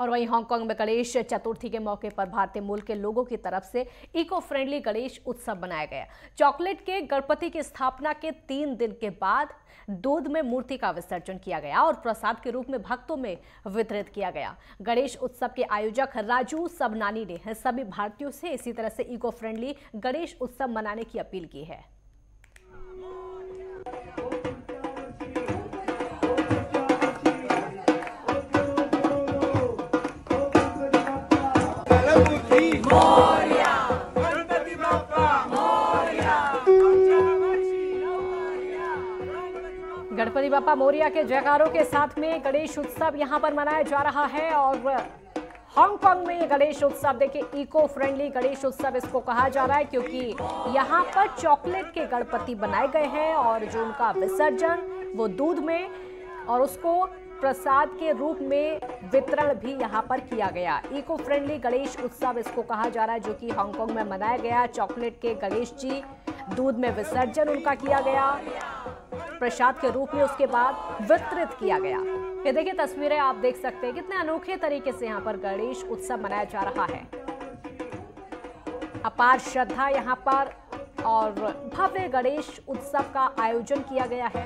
और वहीं हांगकांग में गणेश चतुर्थी के मौके पर भारतीय मूल के लोगों की तरफ से इको फ्रेंडली गणेश उत्सव मनाया गया। चॉकलेट के गणपति की स्थापना के 3 दिन के बाद दूध में मूर्ति का विसर्जन किया गया और प्रसाद के रूप में भक्तों में वितरित किया गया। गणेश उत्सव के आयोजक राजू सबनानी ने सभी भारतीयों से इसी तरह से इको फ्रेंडली गणेश उत्सव मनाने की अपील की है। गणपति बाप्पा मोरिया के जयकारों के साथ में गणेश उत्सव यहां पर मनाया जा रहा है। और हांगकांग में ये गणेश उत्सव देखिए इको फ्रेंडली गणेश उत्सव इसको कहा जा रहा है, क्योंकि यहां पर चॉकलेट के गणपति बनाए गए हैं और जो उनका विसर्जन वो दूध में और उसको प्रसाद के रूप में वितरण भी यहां पर किया गया। इको फ्रेंडली गणेश उत्सव इसको कहा जा रहा है, जो कि हांगकांग में मनाया गया। चॉकलेट के गणेश जी, दूध में विसर्जन उनका किया गया, प्रसाद के रूप में उसके बाद वितरित किया गया। ये देखिए तस्वीरें आप देख सकते हैं कितने अनोखे तरीके से यहाँ पर गणेश उत्सव मनाया जा रहा है। अपार श्रद्धा यहाँ पर और भव्य गणेश उत्सव का आयोजन किया गया है।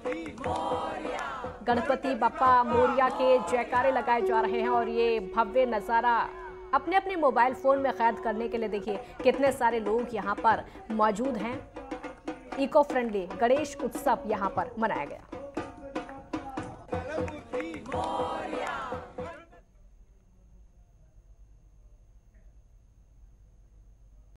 गणपति बप्पा मोरिया के जयकारे लगाए जा रहे हैं और ये भव्य नजारा अपने अपने मोबाइल फोन में कैद करने के लिए देखिए कितने सारे लोग यहाँ पर मौजूद हैं। इको फ्रेंडली गणेश उत्सव यहाँ पर मनाया गया।